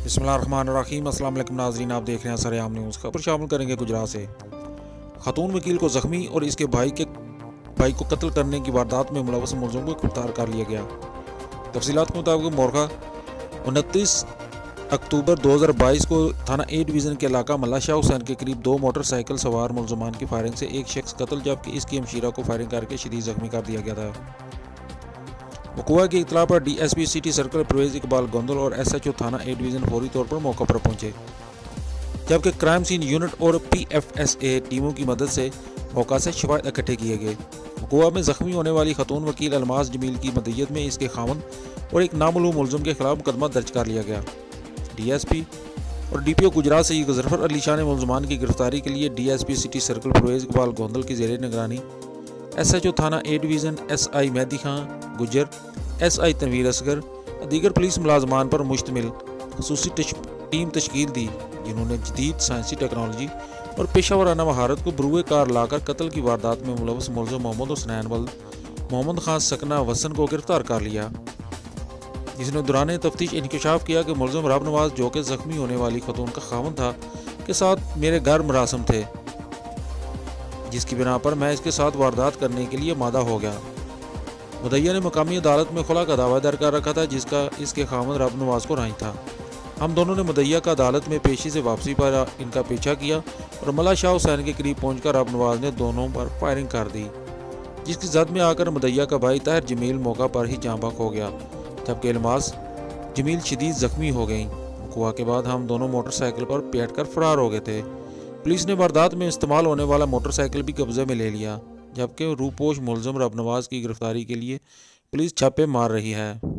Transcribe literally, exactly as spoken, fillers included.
बिस्मिल्लाहिर्रहमानिर्रहीम। अस्सलाम वालेकुम नाज़रीन, आप देख रहे हैं सरेआम न्यूज़। खबर शामिल करेंगे गुजरात से। खातून वकील को ज़ख्मी और इसके भाई के भाई को कत्ल करने की वारदात में मुलव्वस मुलज़िम को गिरफ्तार कर लिया गया। तफसीलात के मुताबिक मोरखा उनतीस अक्टूबर दो हज़ार बाईस को थाना ए डिवीज़न के इलाका मल्ला शाह हुसैन के करीब दो मोटरसाइकिल सवार मुलजमान की फायरिंग से एक शख्स कत्ल जबकि इसकी हमशीरा को फायरिंग करके शदीद ज़ख्मी कर दिया गया था। वक़ूआ की इत्तला पर D S P city circle Parvez Iqbal Gondal और एस एच ओ थाना ए डिवीज़न फौरी तौर पर मौके पर पहुंचे, जबकि क्राइम सीन यूनिट और पी एफ एस ए टीमों की मदद से मौका से शवाहिद इकट्ठे किए गए। वक़ूआ में ज़ख्मी होने वाली खतून वकील अलमास जमील की मदयत में इसके खामन और एक नामालूम मुलज़िम के खिलाफ मुकदमा दर्ज कर लिया गया। डी एस पी और D P O Gujrat Saeed Zafar Ali Shah ने मुलज़मान की गिरफ्तारी के लिए D S P city circle Parvez Iqbal Gondal की ज़ेर निगरानी एस एच ओ थाना A division S I Mehdi Khan Gujjar, S आई तनवीर असगर, दीगर पुलिस मुलाजमान पर मुश्तमिल खसूसी टीम तश्कील दी, जिन्होंने जदीद साइंसी टेक्नोलॉजी और पेशा वराना महारत को बरूए कार लाकर कत्ल की वारदात में मुलव्वस मुलज़िम मोहम्मद हुसनैन वल्द मोहम्मद खान सकना वसन को गिरफ्तार कर लिया, जिसने दौरान तफ्तीश इंकशाफ किया कि मुलज़िम रब नवाज, जो कि ज़ख्मी होने वाली खतून का खामन था, के साथ मेरे घर मरासम थे, जिसकी बिना पर मैं इसके साथ वारदात करने के लिए मादा हो गया। मुदैया ने मकामी अदालत में खुला का दावा दर कर रखा था, जिसका इसके खामन रब नवाज को राही था। हम दोनों ने मुदैया का अदालत में पेशी से वापसी पर इनका पीछा किया और मल्ला शाह हुसैन के करीब पहुंचकर रब नवाज ने दोनों पर फायरिंग कर दी, जिसकी जद में आकर मुदैया का भाई ताहिर जमील मौका पर ही जाँ बहक हो गया, जबकि अलमास जमील शदीद ज़ख्मी हो गई। वक़ूआ के बाद हम दोनों मोटरसाइकिल पर बैठ कर फरार हो गए थे। पुलिस ने वारदात में इस्तेमाल होने वाला मोटरसाइकिल भी कब्जे में ले लिया, जबकि रूपोश मुलज़िम रब नवाज की गिरफ्तारी के लिए पुलिस छापे मार रही है।